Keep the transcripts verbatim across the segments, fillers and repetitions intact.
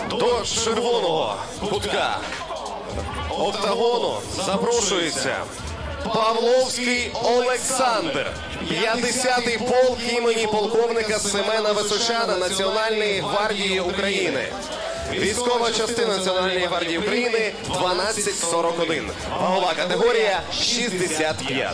До червоного кутка октагону запрошується Павловський Олександр, п'ятдесятий полк імені полковника Семена Височана Національної гвардії України. Військова частина Національної гвардії України дванадцять сорок один. Вагова категорія шістдесят п'ять.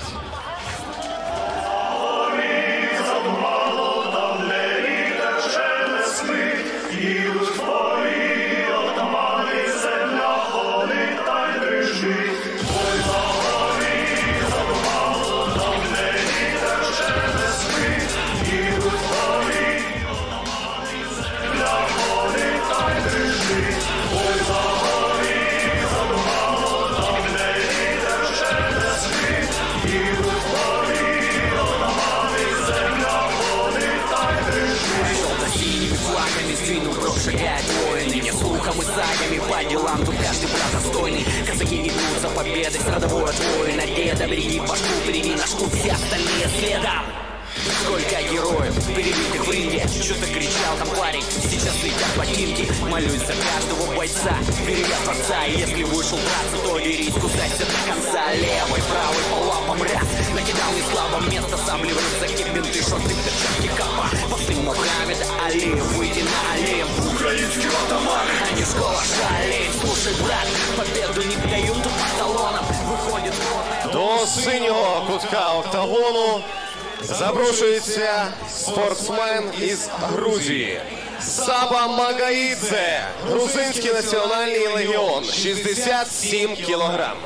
Шагают воины, не слухом и сагами по делам, тут каждый брат достойный. Казаки идут за победой, с родовой воина. Деда, береги башку, впереди наш клуб, все остальные следом. Сколько героев, перебитых в ринге. Что-то кричал там парень, сейчас летят ботинки. Молюсь за каждого бойца, берега творца. И если вышел драться, то дерись, кусайся до конца. Левой, правой, по лапам раз. Накидал не слабо место, сам ли в рюкзаке бинты, шорты, перчатки, капа. После Мухаммеда Али, выйди на Олимп. Украинский атаман, а не школа шалей. Слушай, брат, победу не дают тут по талонам. Выходит до синього кутка октагону запрошується спортсмен із Грузії Саба Магаїдзе, Грузинський національний легіон, шістдесят сім кілограм.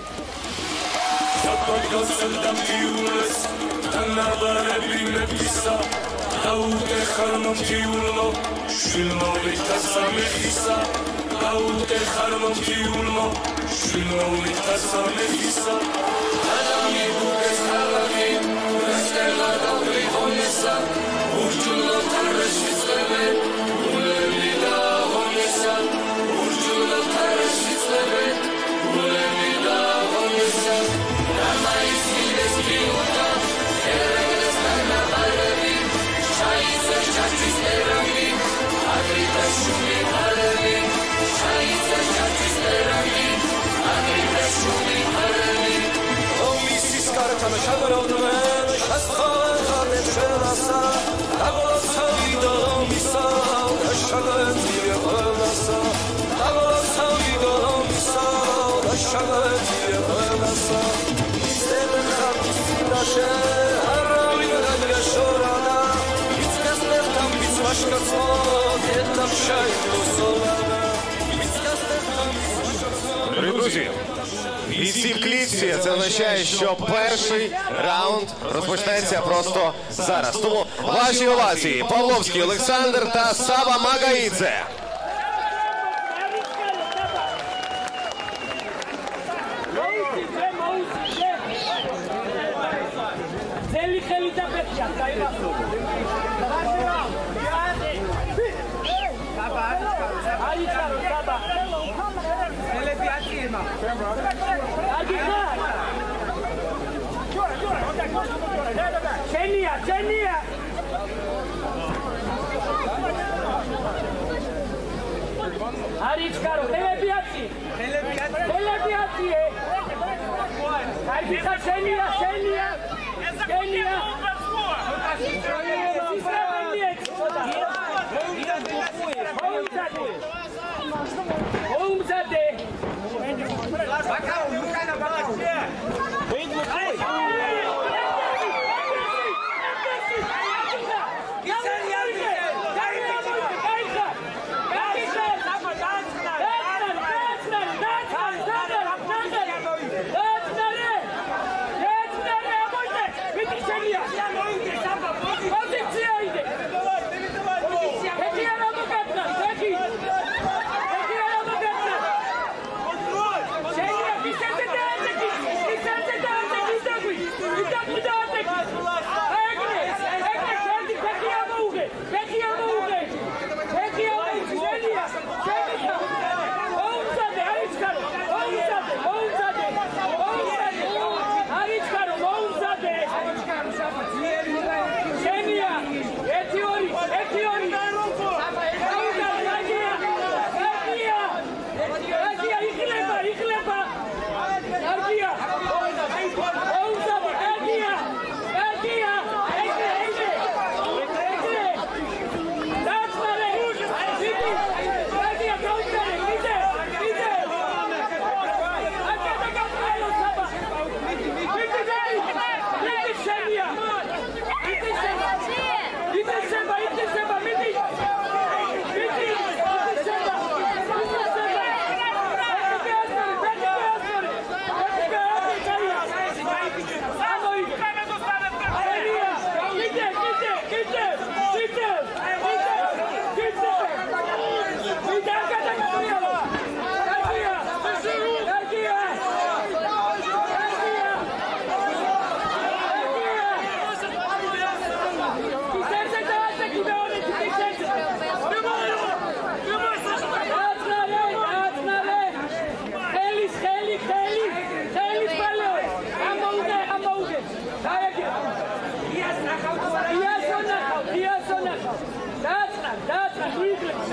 Друзі, бійці в клітці, це означає, що перший раунд розпочнеться просто зараз. Тому ваші овації Павловський Олександр та Саба Магаїдзе. Cenia, Cenia! Aričkaro, telebijaci! Telebijaci je! Ajde, Cenia, Cenia! Cenia! Umzade! Bakao, Lukana, Bakao! Cenia!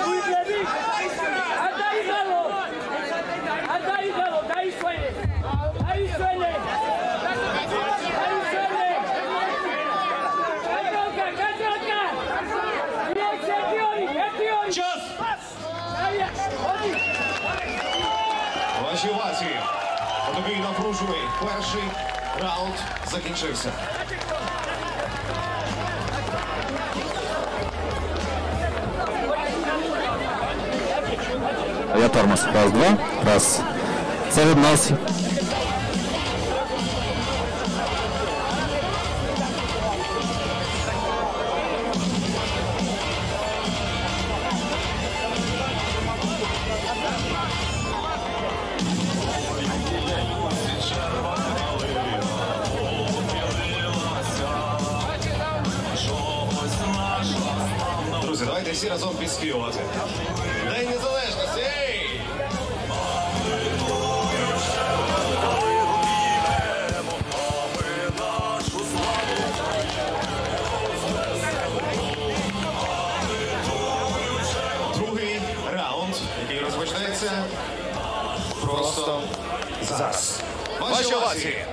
Ваші овації. Отакий напружений перший раунд закінчився. Я тормоз. Раз, два. Раз. Це від нас. Друзі, давайте всі разом підспівувати. День Незалежності! Ей! Другий раунд, який розпочнеться просто зараз. Ваші овації!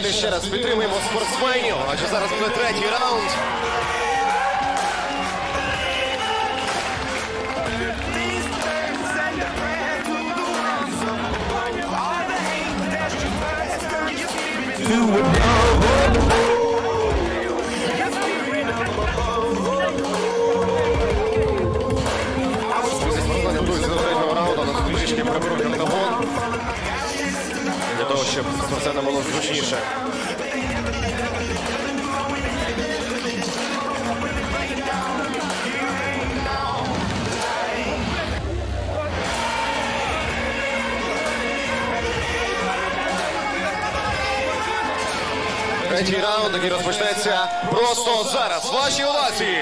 Давайте ще раз підтримуємо спортсменів, адже зараз буде третій раунд. Спортсмени готуються до третього раунду, але трішки приберуть октагон, для того, щоб спортсменам було зручніше. Третій раунд, який розпочнеться просто зараз. Ваші овації!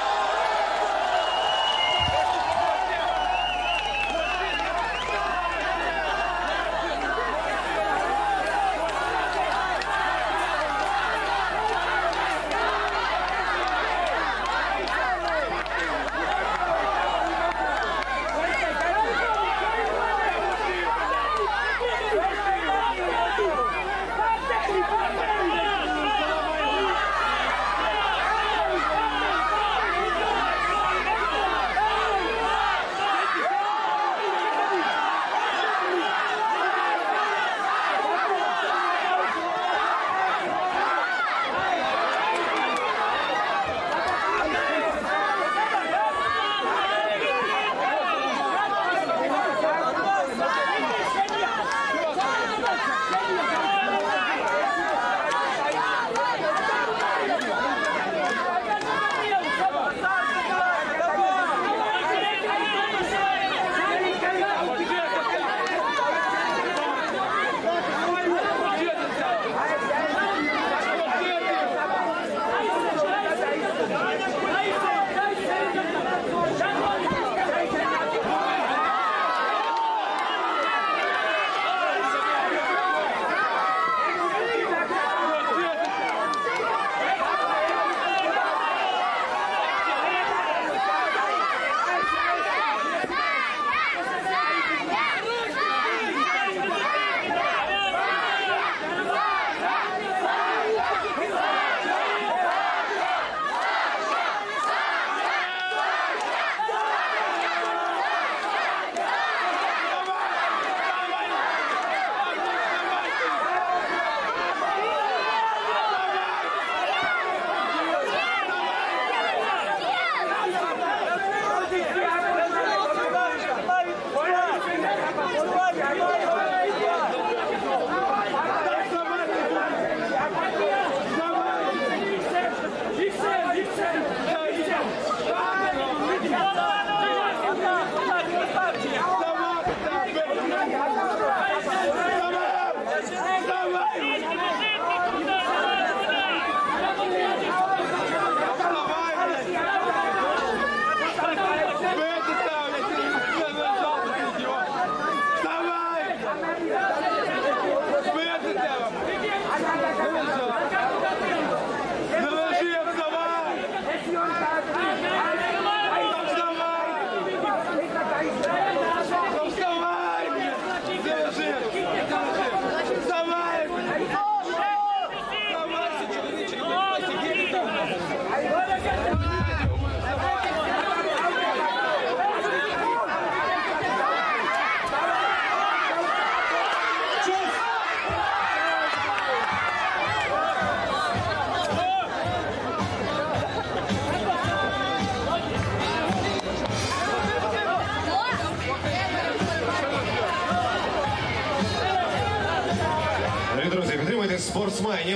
Друзі, підтримуйте спортсменів.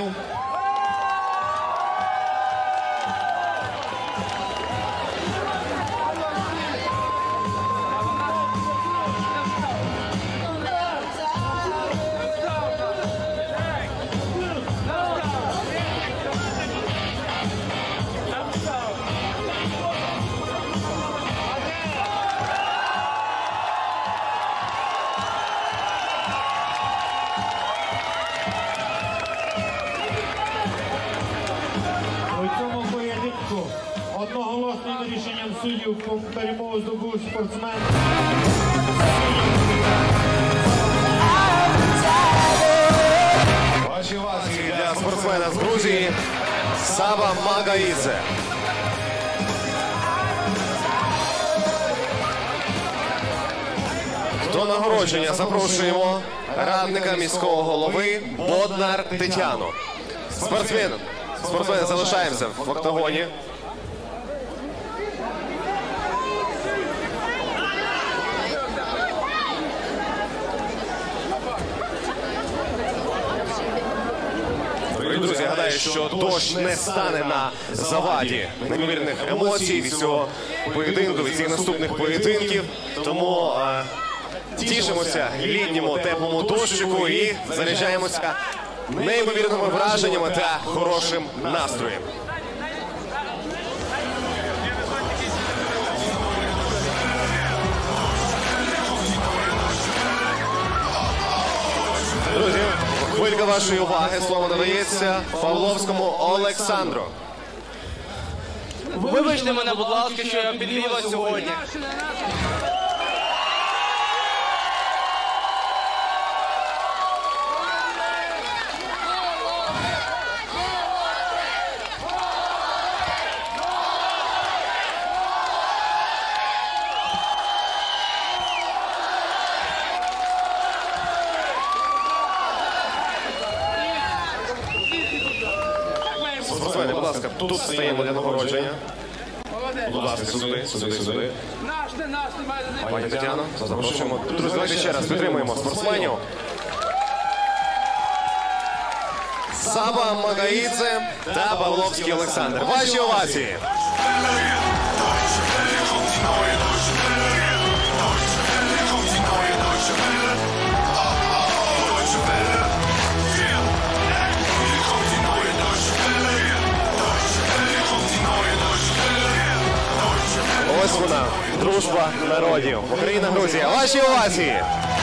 Одноголосним рішенням суддів перемогу здобув спортсмен. Ваші овації для спортсмена з Грузії Саба Магаїдзе. До нагородження запрошуємо радника міського голови Боднар Тетяну. Спортсмен, спортсмени залишаємося в октагоні. Друзі, я гадаю, що дощ не стане на заваді неймовірних емоцій від цього поєдинку, від цих наступних поєдинків. Тому е, тішимося літньому теплому дощику і заряджаємося неймовірними враженнями та хорошим настроєм. Друзі, хвилька вашої уваги, слово надається Павловському Олександру. Вибачте мене, будь ласка, що я підвів вас сьогодні. Спортсмени, будь ласка, тут стаємо для нагородження. Будь ласка, сюди, сюди, сюди. Пані Тетяно, запрошуємо. Друзі, давайте ще раз підтримуємо спортсменів. Саба Магаїдзе та Павловський Олександр. Ваші овації. Ось вона, дружба народів. Україна, Грузія. Ваші овації.